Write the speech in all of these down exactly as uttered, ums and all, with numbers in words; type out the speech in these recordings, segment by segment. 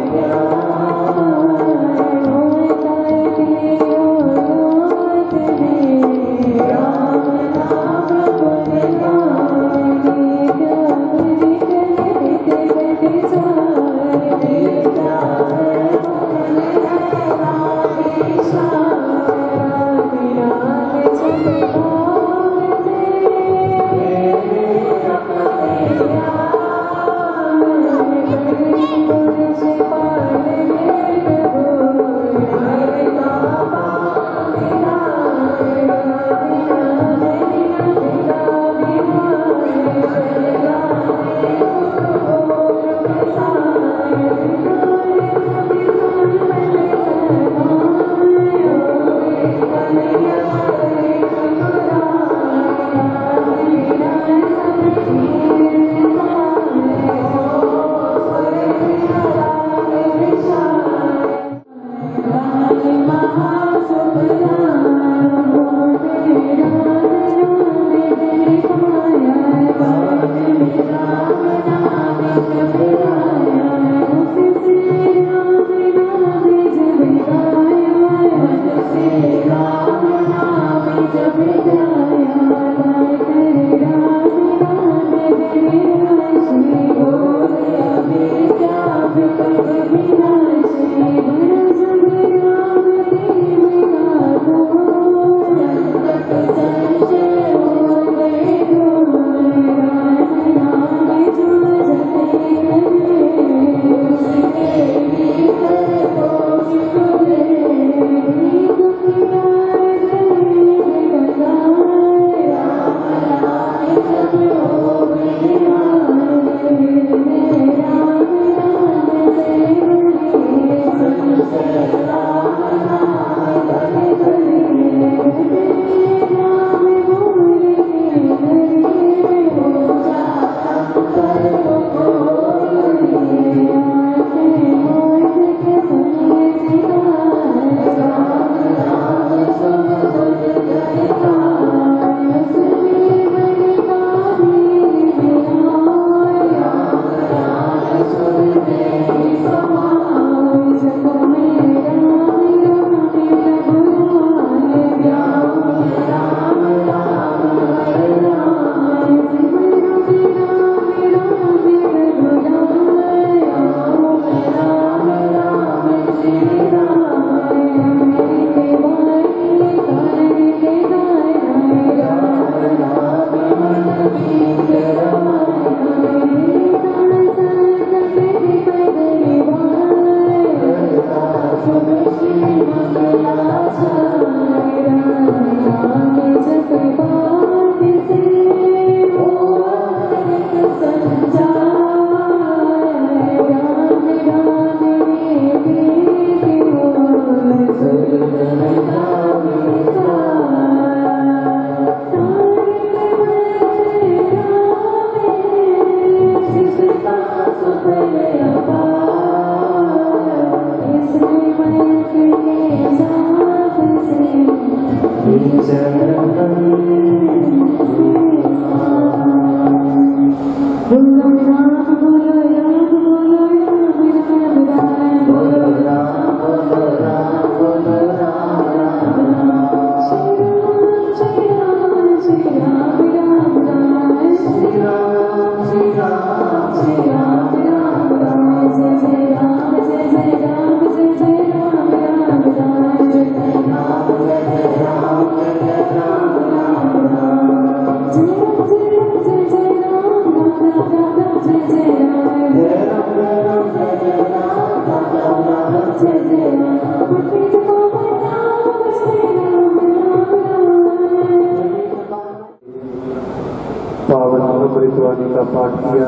का पाठ किया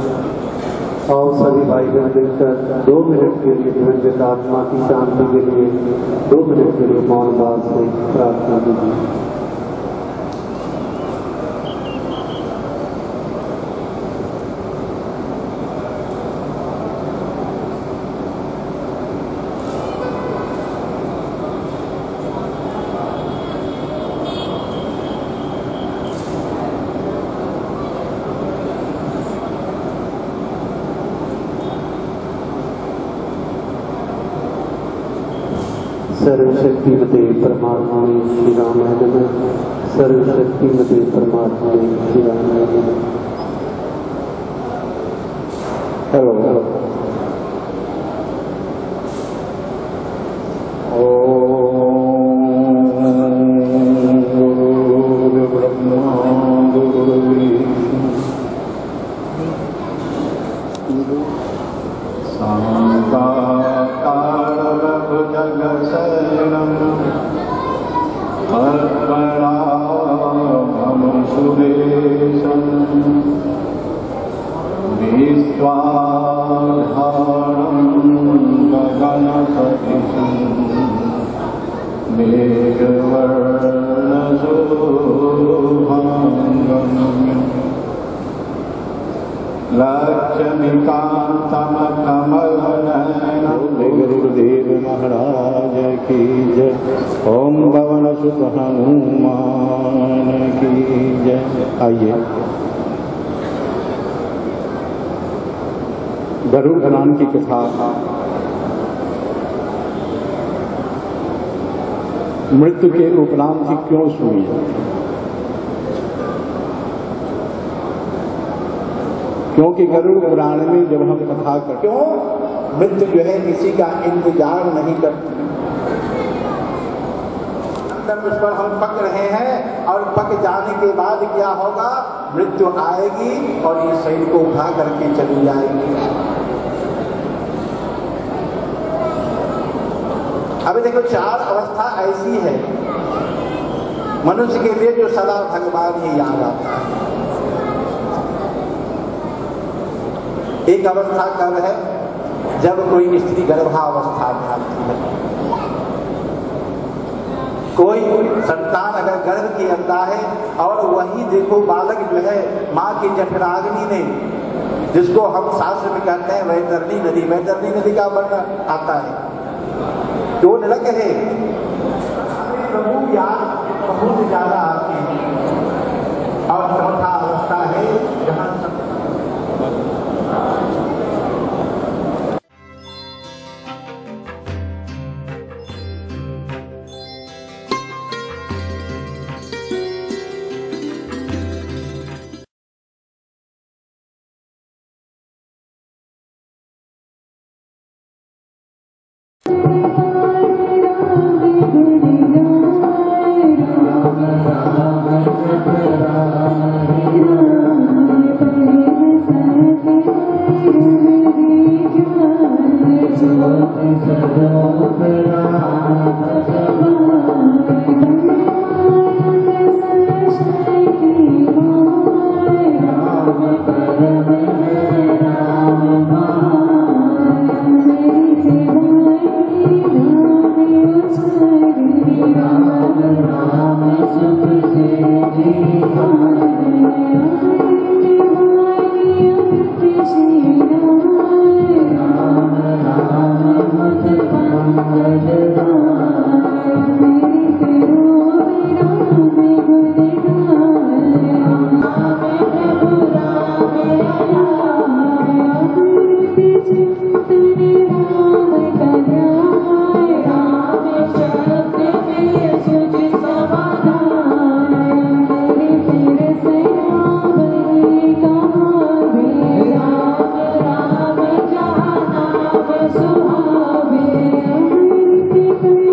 और सभी भाई बहन मिलकर दो मिनट के लिए दिवंगत आत्मा की शांति के लिए दो मिनट के लिए मौन भाव से प्रार्थना कीजिए। सर्वशक्तिमते परमात्मने श्री रामाय नमः। सर्वशक्तिमते परमात्मने श्री रामाय नमः। हेलो हेलो गुरुदेव महाराज की जय। ओम भवन सुत हनुमान की जय। आइए गरुड़ पुराण की कथा मृत्यु के उपरांत ही क्यों सुनी है? क्योंकि गरुड़ पुराण में जब हम कथा करते क्यों मृत्यु जो है किसी का इंतजार नहीं करती। अंदर उस पर हम पक रहे हैं और पक जाने के बाद क्या होगा? मृत्यु आएगी और ये शरीर को उठा करके चली जाएगी। अभी देखो चार अवस्था ऐसी है मनुष्य के लिए जो सदा भगवान ही याद आता है। एक अवस्था कब है? जब कोई स्त्री गर्भावस्था में आती है। कोई संतान अगर गर्भ के अंदर है और वही देखो बालक जो है माँ की जठराग्नि में, जिसको हम शास्त्र में कहते हैं वैतरणी नदी, वैतरणी नदी का वर्णन आता है। दो नरक है प्रभु याद बहुत ज्यादा आते हैं। और चौथा अवस्था है जहाँ सुहावे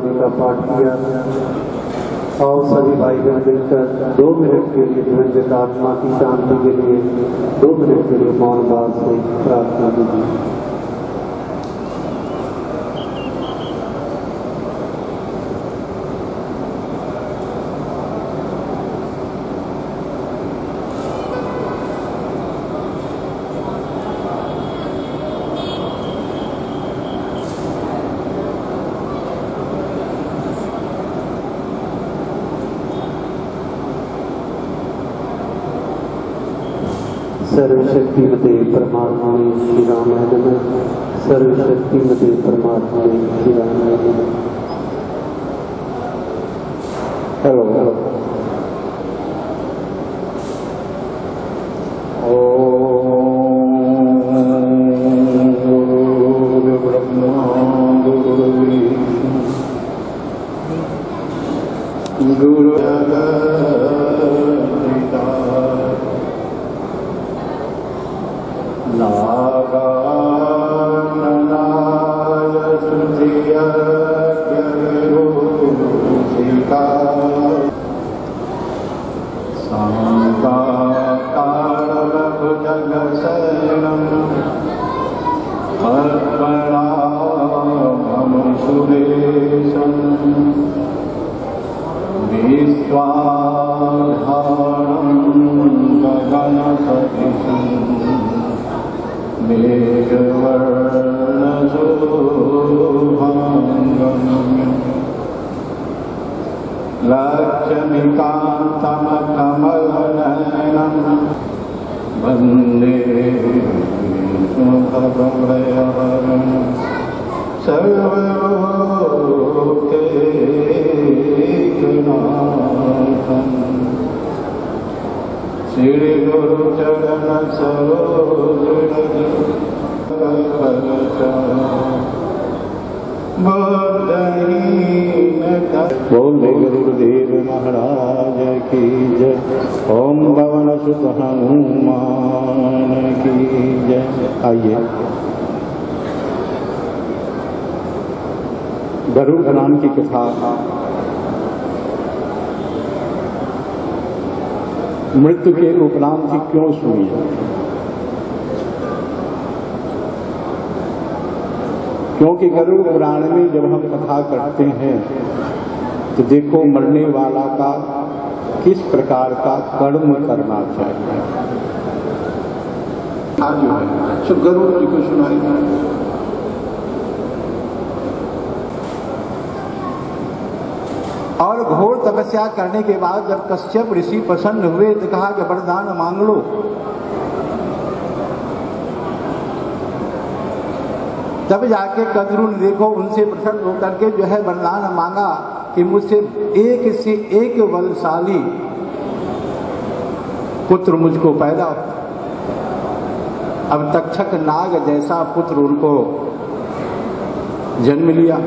वाणी का पाठ किया और सभी भाई बहन मिलकर दो मिनट के लिए दिवंगत आत्मा की शांति के लिए दो मिनट के लिए मौन भाव से प्रार्थना कीजिए। सर्वशक्तिमते परमात्मा श्री राम नमः। सर्वशक्तिमते परमात्मा श्री राम नमः। हेलो हेलो ओम ब्रह्मा गुरु गुरु नागाननाय सुधिय गुरुसिका सांकाकारभुजगशयनम् पद्मनाभं सुरेशम् विश्वाधारं गगनसदृशम् मेघवर्णशोभाङ्गम् लक्ष्मीकान्तमकमलनयनं वन्दे शुभभयहरं सर्वलोकैकनाथम् श्री गुरु चरण सरोज बोले गुरुदेव महाराज की जय। ओम भवन सुत हनुमान की जय। आइए गरुड़ पुराण की कथा मृत्यु के उपरांत ही क्यों सुनी है? क्योंकि गरुड़ पुराण में जब हम कथा करते हैं तो देखो मरने वाला का किस प्रकार का कर्म करना चाहिए। आज जो है सब गरुड़ जी को सुनाई। और घोर तपस्या करने के बाद जब कश्यप ऋषि प्रसन्न हुए तो कहा कि वरदान मांग लो। तब जाके कद्रु ने देखो उनसे प्रसन्न होकर के जो है वरदान मांगा कि मुझसे एक से एक बलशाली पुत्र मुझको पैदा हो। अब तक्षक नाग जैसा पुत्र उनको जन्म लिया।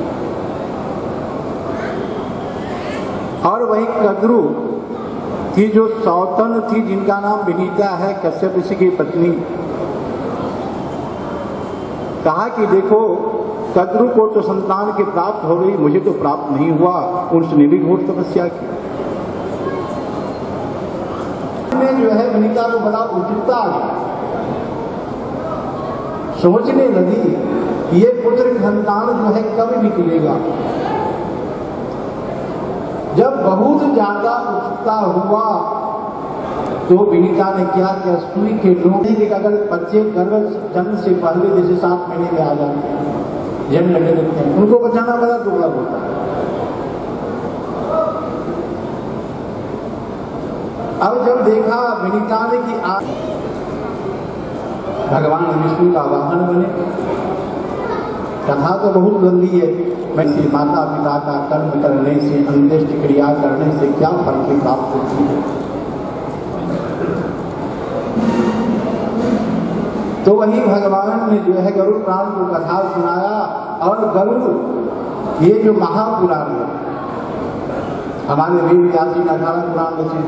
और वही कद्रु की जो सौतन थी जिनका नाम विनीता है, कश्यप ऋषि की पत्नी, कहा कि देखो कद्रु को तो संतान की प्राप्त हो गई, मुझे तो प्राप्त नहीं हुआ। उसने भी घोर तपस्या की। में जो है विनीता को बड़ा उत्सुकता आ गई, सोचने लगी ये पुत्र संतान जो है कब निकलेगा। जब बहुत ज्यादा उत्सुकता हुआ तो विनीता ने क्या किया, सुई के डोंगे के अगर बच्चे गर्भ जन्म से पहले जैसे सात महीने में आ जाते हैं, जन्म लगने लगते हैं, उनको बचाना बड़ा दुर्लभ होता है। अब जब देखा विनीता ने कि आज भगवान विष्णु का वाहन बने। कथा तो बहुत लंबी है। वैसे माता पिता का कर्म करने से, अंत्येष्टि क्रिया करने से क्या फल की प्राप्त होती है। तो वही भगवान ने जो है गरुड़ पुराण को कथा सुनाया। और गरुड़ ये जो महापुराण है, हमारे वेद व्यास जी ने अठारह पुराण रचे।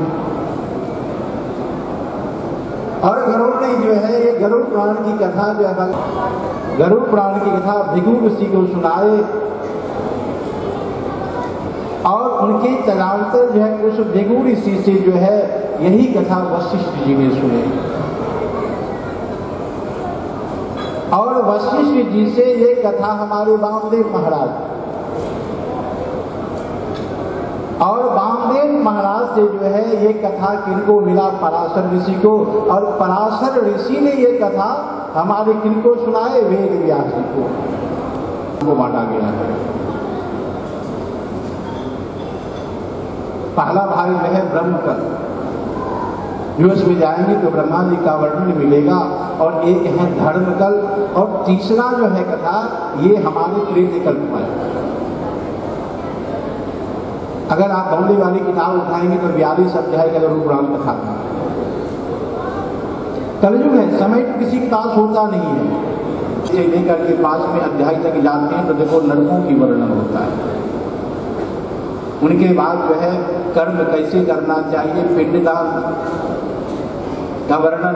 और गरुड़ ने जो है ये गरुड़ पुराण की कथा जो है गरुड़ पुराण की कथा भृगु ऋषि को सुनाए। उनके चलांतर जो है उस देगू ऋषि से जो है यही कथा वशिष्ठ जी ने सुनी। और वशिष्ठ जी से ये कथा हमारे वामदेव महाराज और वामदेव महाराज से जो है ये कथा किनको मिला? पराशर ऋषि को। और पराशर ऋषि ने ये कथा हमारे किनको सुनाए? वेद व्यास जी को को बांटा गया है। पहला भाग जो है ब्रह्म का, जो इसमें जाएंगे तो ब्रह्मा जी का वर्णन मिलेगा। और एक है धर्म कल, और तीसरा जो है कथा ये हमारे त्रेत कल्प में। अगर आप बौंडे वाली किताब उठाएंगे तो बयालीस अध्याय का जरूर पुराण कथा। कलयुग है, समय तो किसी के पास होता नहीं है। से लेकर के पांचवें अध्याय तक जाते हैं तो देखो नरकों की वर्णन होता है। उनके बाद जो है कर्म कैसे करना चाहिए, पिंडदान का वर्णन,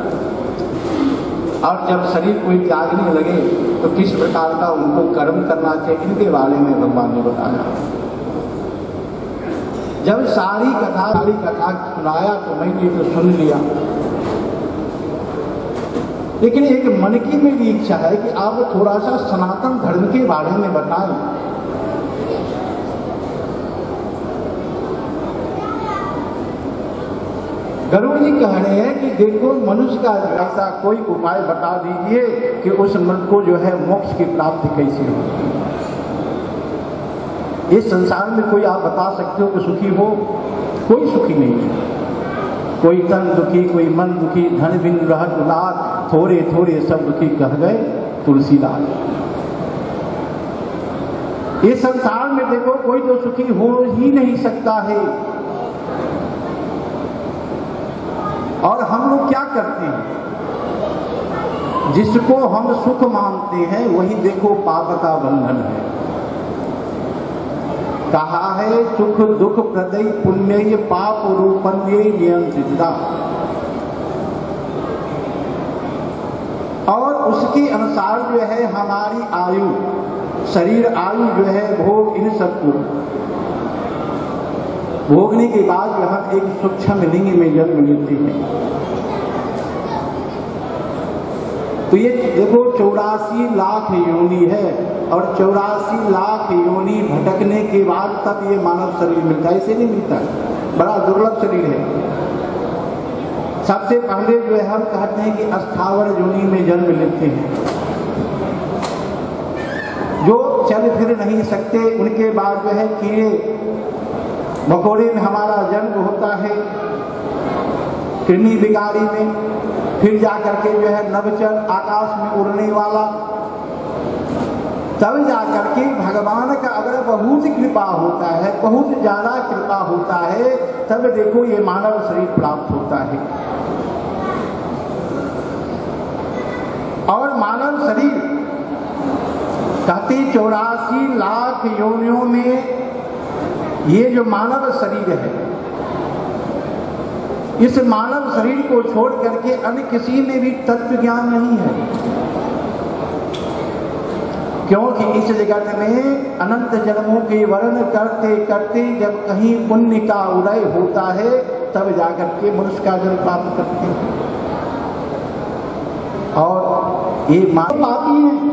और जब शरीर कोई त्यागने लगे तो किस प्रकार का उनको कर्म करना चाहिए, इनके बारे में भगवान ने बताया। जब सारी कथा सारी कथा सुनाया तो मैंने तो सुन लिया, लेकिन एक मन की मेरी इच्छा है कि आप थोड़ा सा सनातन धर्म के बारे में बताएं। गरुड़ जी कह रहे हैं कि देखो मनुष्य का ऐसा कोई उपाय बता दीजिए कि उस मन को जो है मोक्ष की प्राप्ति कैसे हो। इस संसार में कोई आप बता सकते हो कि सुखी हो? कोई सुखी नहीं है। कोई तन दुखी, कोई मन दुखी, धन बिन रहत लात, थोड़े थोड़े सब दुखी कह गए तुलसीदास। इस संसार में देखो कोई तो सुखी हो ही नहीं सकता है। और हम लोग क्या करते हैं? जिसको हम सुख मानते हैं वही देखो पाप का बंधन है। कहा है सुख दुख प्रदय पुण्य पाप रूपन्य नियंत्रिता, और उसके अनुसार जो है हमारी आयु, शरीर आयु जो है भोग इन सबको भोगने के बाद जो हम एक सूक्ष्म लिंग में जन्म लेते हैं। तो ये देखो चौरासी लाख योनि है, और चौरासी लाख योनि भटकने के बाद तब ये मानव शरीर मिलता है। ऐसे नहीं मिलता, बड़ा दुर्लभ शरीर है। सबसे पहले जो है हम कहते हैं कि अस्थावर योनि में जन्म लेते हैं, जो चल फिर नहीं सकते। उनके बाद जो है कीड़े मकोड़े में हमारा जन्म होता है, कृमि बिगाड़ी में। फिर जाकर के जो है नवचर आकाश में उड़ने वाला, तब जाकर के भगवान का अगर बहुत कृपा होता है, बहुत ज्यादा कृपा होता है, तब देखो ये मानव शरीर प्राप्त होता है। और मानव शरीर कहते चौरासी लाख योनियों में ये जो मानव शरीर है, इस मानव शरीर को छोड़ करके अन्य किसी में भी तत्व ज्ञान नहीं है। क्योंकि इस जगत में अनंत जन्मों के वर्ण करते करते जब कहीं पुण्य का उदय होता है तब जाकर के मनुष्य का जन्म प्राप्त करते हैं। और ये मानव पापी है,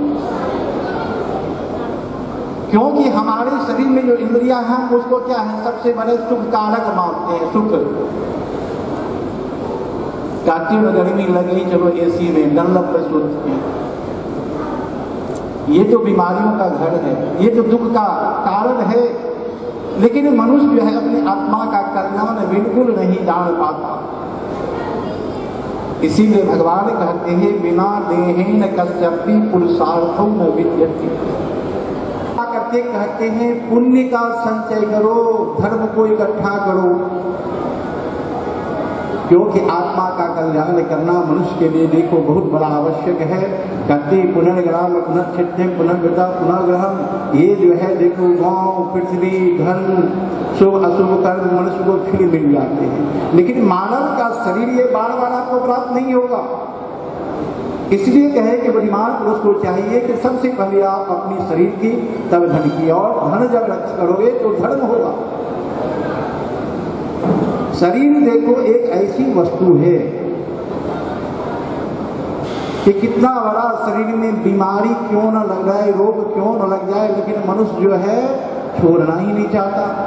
क्योंकि हमारे शरीर में जो इंद्रियां हैं उसको क्या है, सबसे बड़े सुख कारक मानते हैं। सुख काटी में गर्मी लगी, चलो एसी में डनलप पे सोचते हैं। ये तो बीमारियों का घर है, ये तो दुख का कारण है। लेकिन मनुष्य जो है अपने आत्मा का करना बिल्कुल नहीं जान पाता। इसीलिए भगवान कहते हैं बिना देहेन कस्यपि पुरुषार्थो न विद्यते। करके कहते हैं पुण्य का संचय करो, धर्म को इकट्ठा करो, क्योंकि आत्मा का कल्याण करना मनुष्य के लिए देखो बहुत बड़ा आवश्यक है। कहते पुनर्ग्राम पुनर्क्षित्य पुनर्गता पुनर्ग्रहण, ये जो है देखो गांव पृथ्वी धन शुभ अशुभ कर्म मनुष्य को फिर मिल जाते हैं, लेकिन मानव का शरीर ये बार बार आपको प्राप्त नहीं होगा। इसलिए कहे कि बुद्धिमान पुरुष को चाहिए कि सबसे पहले आप अपनी शरीर की तब धन की, और धन जब रक्षा करोगे तो धर्म होगा। शरीर देखो एक ऐसी वस्तु है कि कितना बड़ा शरीर में बीमारी क्यों न लग जाए, रोग क्यों न लग जाए, लेकिन मनुष्य जो है छोड़ना ही नहीं चाहता।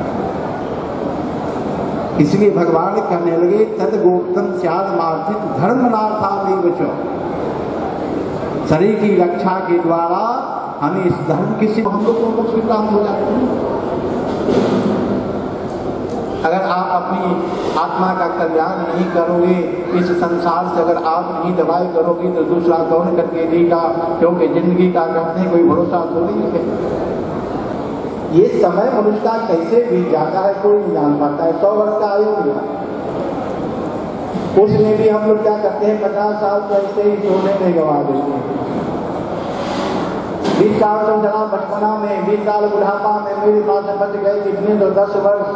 इसलिए भगवान कहने लगे तद गोप्तम स्याद मार्जित धर्म नाथा नहीं बचो। शरीर की रक्षा के द्वारा हमें इस धर्म किसी हम लोग को मोक्ष प्राप्त हो जाते हैं। अगर आप अपनी आत्मा का कल्याण नहीं करोगे, इस संसार से अगर आप नहीं दवाई करोगे तो दूसरा कौन करके देगा, क्योंकि जिंदगी का कहते हैं कोई भरोसा थोड़ी है। ये समय मनुष्य का कैसे बीत जाता है कोई नहीं जान पाता है। सौ वर्ष का आयु मिला, उसमें भी हम लोग क्या करते हैं पचास साल तो ऐसे ही सोने में गवा देते हैं। बीस साल तो जरा बचपना में, बीस साल बुढ़ापा में मेरे पास बच गए कितने तो दस वर्ष,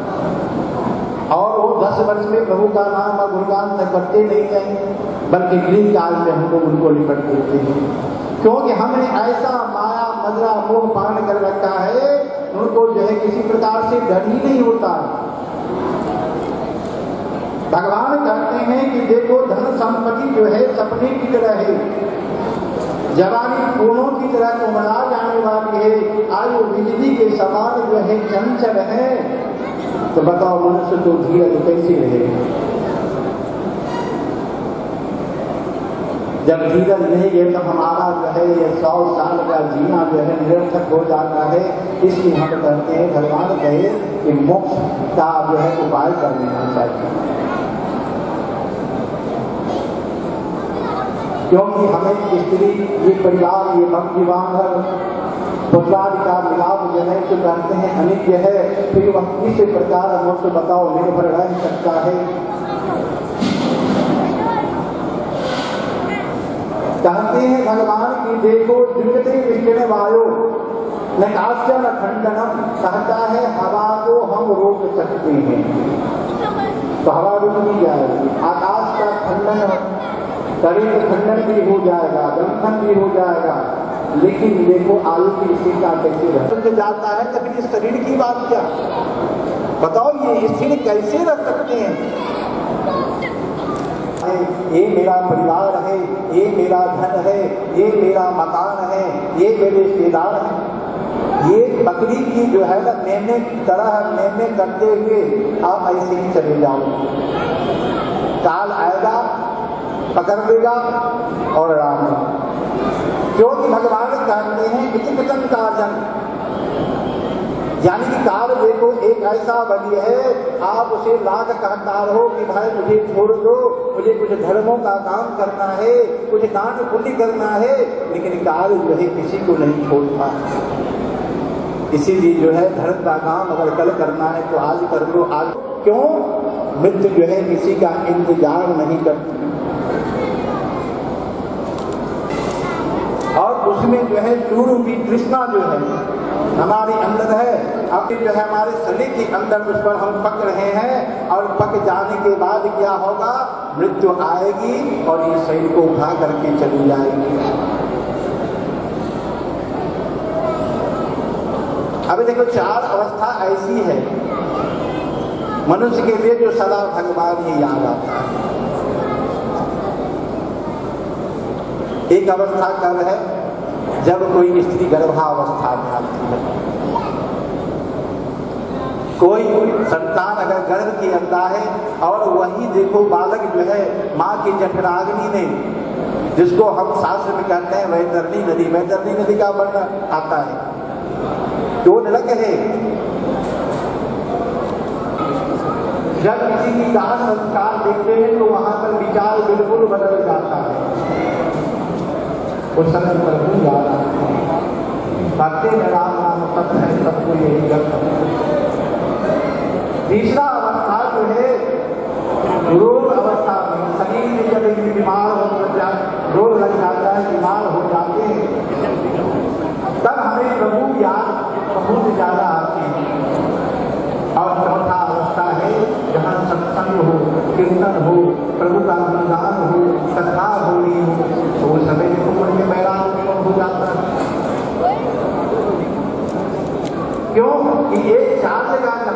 और वो दस वर्ष में प्रभु का नाम और गुणगान तक करते नहीं हैं, बल्कि गृह काल में हम लोग उनको निपट देते हैं। क्योंकि हमने ऐसा माया मदरा मोह पान कर रखा है, उनको जो है किसी प्रकार से डर ही नहीं होता है। भगवान कहते हैं कि देखो धन संपत्ति जो है सपने की तरह है, जवानी फूलों की तरह उमड़ा जाने वाली है, आयु बिजली के समान जो है चंचल है। तो बताओ मनुष्य तो धीरज कैसे रहेगा? जब धीरज नहीं है तो हमारा जो है ये सौ साल का जीना जो है निरर्थक हो जाता है। इसलिए हम कहते हैं भगवान कहे कि मोक्ष का जो है उपाय कर लेना चाहिए, क्योंकि हमें स्त्री, ये परिवार, ये भक्ति बांधव पुत्रादि का मिलाप जो है तो कहते हैं अनित्य है। फिर वह किस प्रकार मोक्ष बताओ निर्भर रह सकता है? कहते हैं भगवान की देखो दिव्यते विष्ण वायु नकाश्य न खंडनम, कहता है हवा को हम रोक सकते हैं तो हवा रुक नहीं जाएगी। आकाश का खंडन करे तो खंडन भी हो जाएगा, बंधन भी हो जाएगा, लेकिन देखो आयु की स्थिरता कैसे रह जाता है। तो फिर इस शरीर की बात क्या बताओ, ये स्थिर कैसे रख सकते हैं? ये मेरा परिवार है, ये मेरा धन है, ये मेरा मकान है, ये मेरे रिश्तेदार हैं। ये बकरी की जो है ना मेमने तरह मेमने करते हुए आप ऐसे ही चले जाओ, काल आएगा पकड़ देगा और राम। क्योंकि भगवान कहते हैं इतिकटन कार्जन, यानी कि काल देखो एक ऐसा बलि है, आप उसे लाख कहता हो कि भाई मुझे छोड़ दो, मुझे कुछ धर्मों का काम करना है, कुछ दान पुण्य करना है, लेकिन काल जो है किसी को नहीं छोड़ता। इसीलिए जो है धर्म का काम अगर कल करना है तो आज कर लो, आज क्यों? मृत्यु जो है किसी का इंतजार नहीं करती, और उसमें जो है सूर्य की तृष्णा जो है हमारे अंदर है, अब जो है हमारे शरीर के अंदर उस पर हम पक रहे हैं, और पक जाने के बाद क्या होगा? मृत्यु आएगी और ये शरीर को उठा करके चली जाएगी। अभी देखो चार अवस्था ऐसी है मनुष्य के लिए जो सदा भगवान ही याद आता है। एक अवस्था कब है? जब कोई स्त्री गर्भावस्था में आती है, कोई संतान अगर गर्भ की अंदा है, और वही देखो बालक जो है माँ की जठराग्नि ने, जिसको हम शास्त्र में कहते हैं वैतरणी नदी, वैतरणी नदी का वर्णन आता है, दो नरक है। जब किसी की दाह संस्कार देखते हैं तो वहां पर विचार बिल्कुल बदल जाता है। उस समय प्रभु याद आते हैं, भक्ति में राम नाम सत्य है, सबको यही करता है। तीसरा अवस्था जो है रोग अवस्था में, शरीर में जब एक बीमार हो जाए, रोग लग जाता है, बीमार हो जाते हैं, तब हमें प्रभु याद बहुत ज्यादा आते हैं। और चौथा अवस्था है जहाँ सत्संग हो, कीर्तन हो, प्रभु का गुणगान हो, कथा हो रही हो, जगह